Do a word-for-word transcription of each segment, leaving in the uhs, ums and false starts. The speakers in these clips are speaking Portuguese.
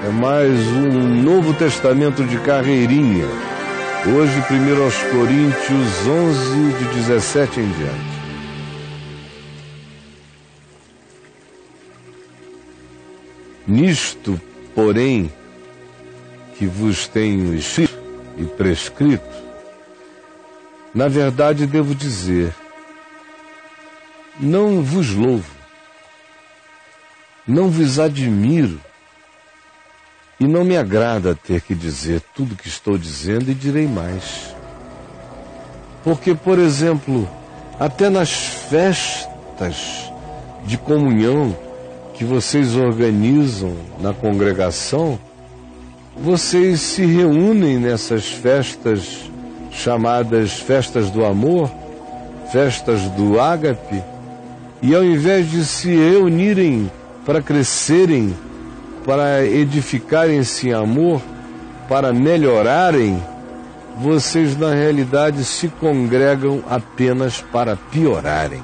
É mais um Novo Testamento de carreirinha. Hoje, primeiro aos Coríntios onze, de dezessete em diante. Nisto, porém, que vos tenho escrito e prescrito, na verdade devo dizer, não vos louvo, não vos admiro, e não me agrada ter que dizer tudo o que estou dizendo e direi mais. Porque, por exemplo, até nas festas de comunhão que vocês organizam na congregação, vocês se reúnem nessas festas chamadas festas do amor, festas do ágape, e ao invés de se reunirem para crescerem, para edificarem-se em amor, para melhorarem, vocês na realidade se congregam apenas para piorarem.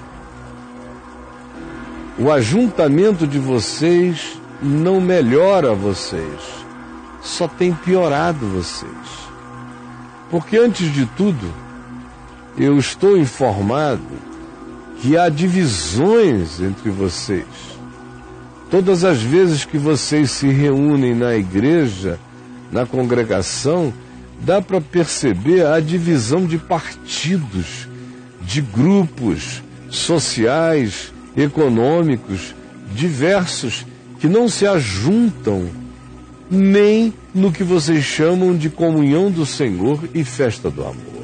O ajuntamento de vocês não melhora vocês, só tem piorado vocês. Porque antes de tudo, eu estou informado que há divisões entre vocês. Todas as vezes que vocês se reúnem na igreja, na congregação, dá para perceber a divisão de partidos, de grupos sociais, econômicos, diversos, que não se ajuntam nem no que vocês chamam de comunhão do Senhor e festa do amor.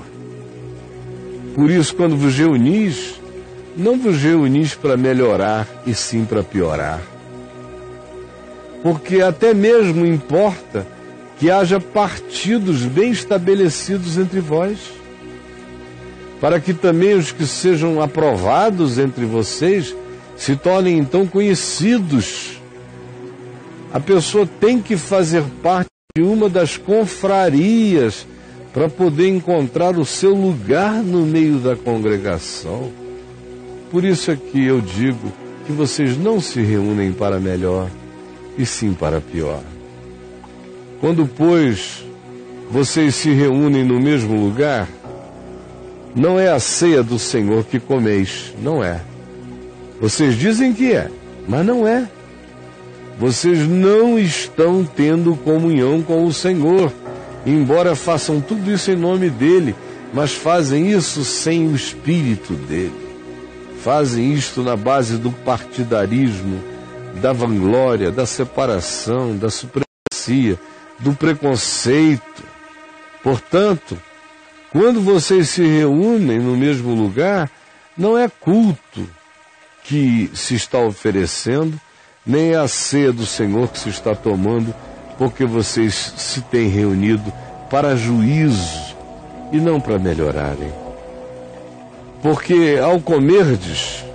Por isso, quando vos reunis, não vos reunis para melhorar e sim para piorar. Porque até mesmo importa que haja partidos bem estabelecidos entre vós, para que também os que sejam aprovados entre vocês se tornem então conhecidos. A pessoa tem que fazer parte de uma das confrarias para poder encontrar o seu lugar no meio da congregação. Por isso é que eu digo que vocês não se reúnem para melhor, e sim para pior. Quando, pois, vocês se reúnem no mesmo lugar, não é a ceia do Senhor que comeis, não é. Vocês dizem que é, mas não é. Vocês não estão tendo comunhão com o Senhor, embora façam tudo isso em nome dele, mas fazem isso sem o Espírito dele. Fazem isto na base do partidarismo, da vanglória, da separação, da supremacia, do preconceito. Portanto, quando vocês se reúnem no mesmo lugar, não é culto que se está oferecendo, nem é a ceia do Senhor que se está tomando, porque vocês se têm reunido para juízo e não para melhorarem. Porque ao comerdes,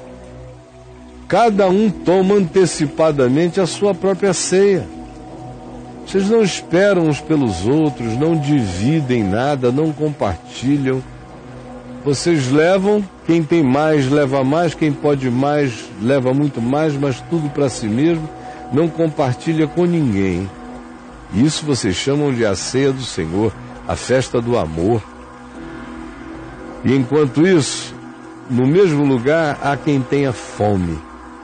cada um toma antecipadamente a sua própria ceia. Vocês não esperam uns pelos outros, não dividem nada, não compartilham. Vocês levam, quem tem mais leva mais, quem pode mais leva muito mais, mas tudo para si mesmo, não compartilha com ninguém. Isso vocês chamam de a ceia do Senhor, a festa do amor. E enquanto isso, no mesmo lugar há quem tenha fome.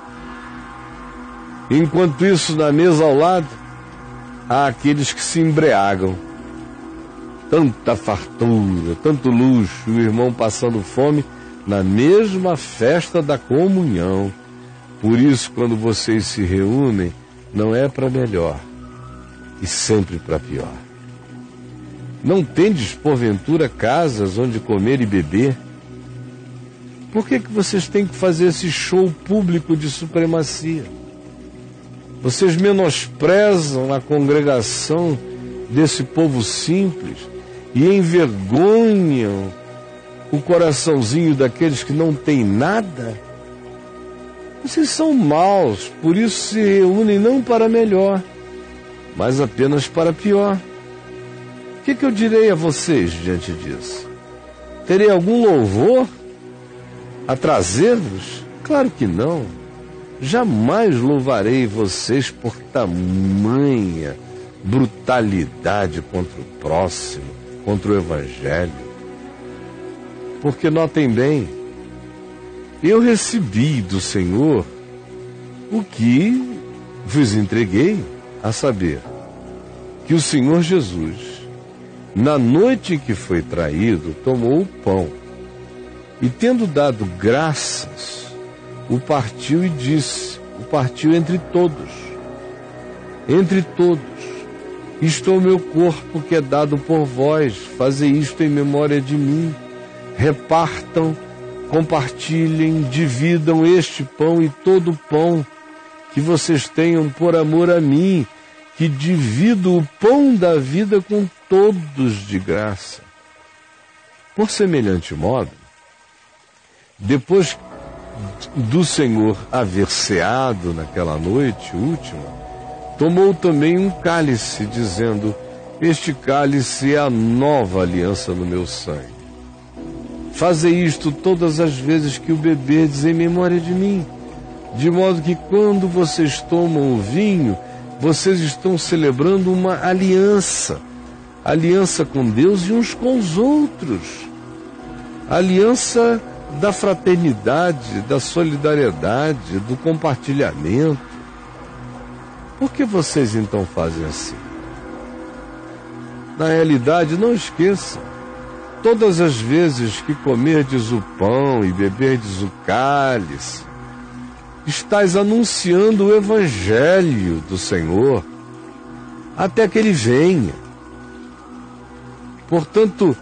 Enquanto isso, na mesa ao lado, há aqueles que se embriagam. Tanta fartura, tanto luxo, o irmão passando fome na mesma festa da comunhão. Por isso, quando vocês se reúnem, não é para melhor, e sempre para pior. Não tendes, porventura, casas onde comer e beber? Por que que vocês têm que fazer esse show público de supremacia? Vocês menosprezam a congregação desse povo simples e envergonham o coraçãozinho daqueles que não têm nada? Vocês são maus, por isso se reúnem não para melhor, mas apenas para pior. O que que eu direi a vocês diante disso? Terei algum louvor a trazer-vos? Claro que não. Jamais louvarei vocês por tamanha brutalidade contra o próximo, contra o Evangelho. Porque notem bem, eu recebi do Senhor o que vos entreguei, a saber, que o Senhor Jesus, na noite em que foi traído, tomou o pão e, tendo dado graças, o partiu e disse, o partiu entre todos, entre todos, isto é o meu corpo que é dado por vós, fazei isto em memória de mim, repartam, compartilhem, dividam este pão e todo o pão que vocês tenham por amor a mim, que divido o pão da vida com todos de graça. Por semelhante modo, depois do Senhor haver ceado naquela noite última, tomou também um cálice, dizendo, este cálice é a nova aliança no meu sangue. Fazei isto todas as vezes que o beberdes em memória de mim, de modo que quando vocês tomam o vinho, vocês estão celebrando uma aliança, aliança com Deus e uns com os outros, aliança da fraternidade, da solidariedade, do compartilhamento. Por que vocês então fazem assim? Na realidade, não esqueçam, todas as vezes que comerdes o pão e beberdes o cálice, estais anunciando o Evangelho do Senhor até que Ele venha. Portanto,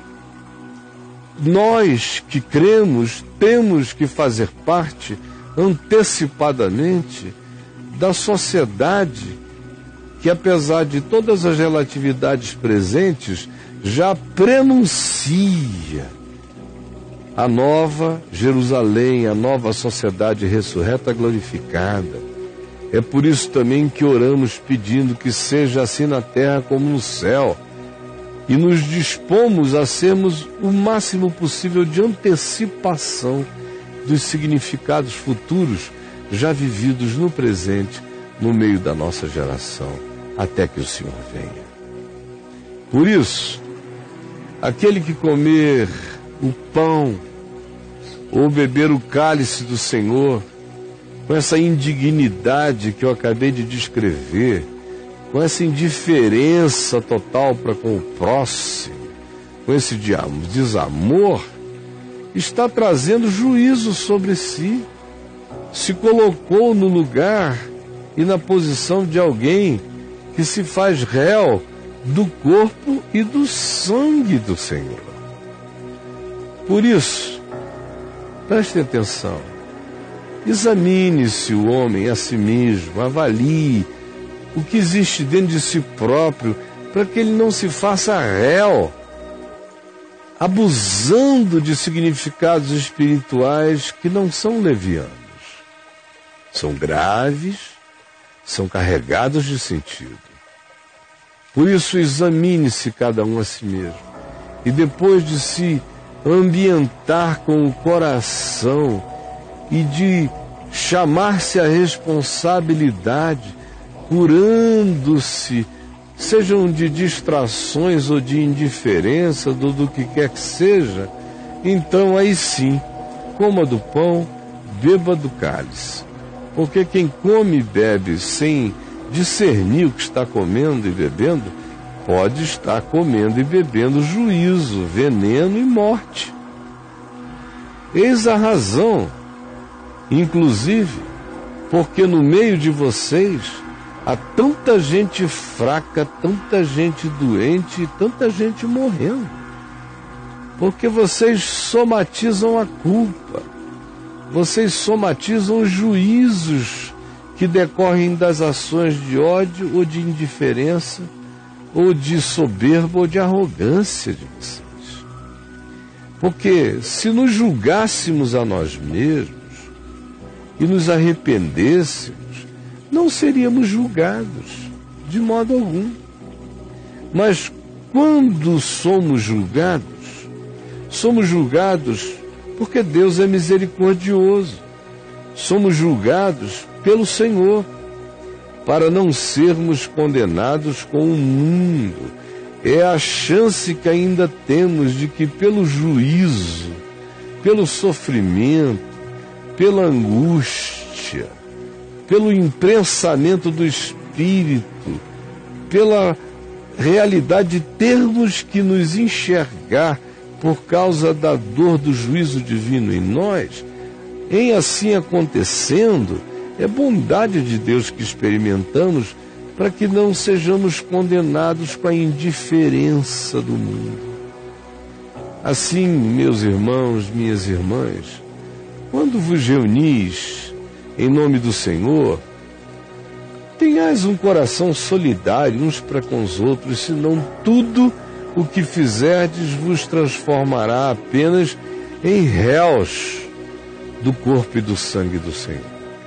nós que cremos temos que fazer parte antecipadamente da sociedade que, apesar de todas as relatividades presentes, já prenuncia a nova Jerusalém, a nova sociedade ressurreta glorificada. É por isso também que oramos pedindo que seja assim na terra como no céu, e nos dispomos a sermos o máximo possível de antecipação dos significados futuros já vividos no presente, no meio da nossa geração, até que o Senhor venha. Por isso, aquele que comer o pão ou beber o cálice do Senhor com essa indignidade que eu acabei de descrever, com essa indiferença total para com o próximo, com esse desamor, está trazendo juízo sobre si, se colocou no lugar e na posição de alguém que se faz réu do corpo e do sangue do Senhor. Por isso, preste atenção, examine-se o homem a si mesmo, avalie o que existe dentro de si próprio, para que ele não se faça réu, abusando de significados espirituais que não são levianos. São graves, são carregados de sentido. Por isso, examine-se cada um a si mesmo. E depois de se ambientar com o coração e de chamar-se à responsabilidade, curando-se, sejam de distrações ou de indiferença, do, do que quer que seja, então aí sim, coma do pão, beba do cálice. Porque quem come e bebe sem discernir o que está comendo e bebendo, pode estar comendo e bebendo juízo, veneno e morte. Eis a razão, inclusive, porque no meio de vocês há tanta gente fraca, tanta gente doente e tanta gente morrendo. Porque vocês somatizam a culpa, vocês somatizam os juízos que decorrem das ações de ódio ou de indiferença, ou de soberba ou de arrogância de vocês. Porque se nos julgássemos a nós mesmos e nos arrependêssemos, não seríamos julgados de modo algum. Mas quando somos julgados, somos julgados porque Deus é misericordioso. Somos julgados pelo Senhor. para não sermos condenados com o mundo. É a chance que ainda temos de que pelo juízo, pelo sofrimento, pela angústia, pelo imprensamento do Espírito, pela realidade de termos que nos enxergar por causa da dor do juízo divino em nós, em assim acontecendo, é bondade de Deus que experimentamos para que não sejamos condenados com a indiferença do mundo. Assim, meus irmãos, minhas irmãs, quando vos reunis em nome do Senhor, tenhais um coração solidário uns para com os outros, senão tudo o que fizerdes vos transformará apenas em réus do corpo e do sangue do Senhor.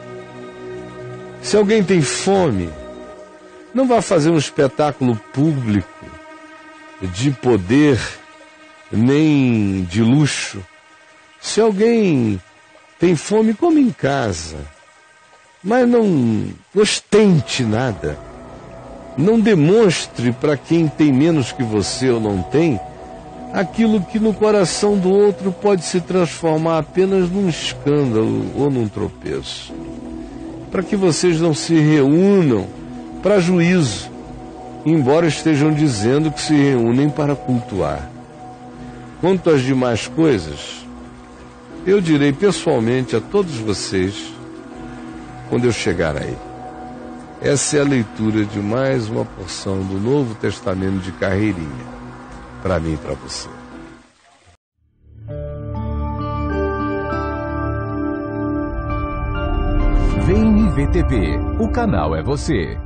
Se alguém tem fome, não vá fazer um espetáculo público de poder nem de luxo. Se alguém tem fome, come em casa, mas não ostente nada. Não demonstre para quem tem menos que você ou não tem aquilo que no coração do outro pode se transformar apenas num escândalo ou num tropeço. Para que vocês não se reúnam para juízo, embora estejam dizendo que se reúnem para cultuar. Quanto às demais coisas, eu direi pessoalmente a todos vocês quando eu chegar aí. Essa é a leitura de mais uma porção do Novo Testamento de carreirinha, para mim e para você. Vem I V T V, o canal é você.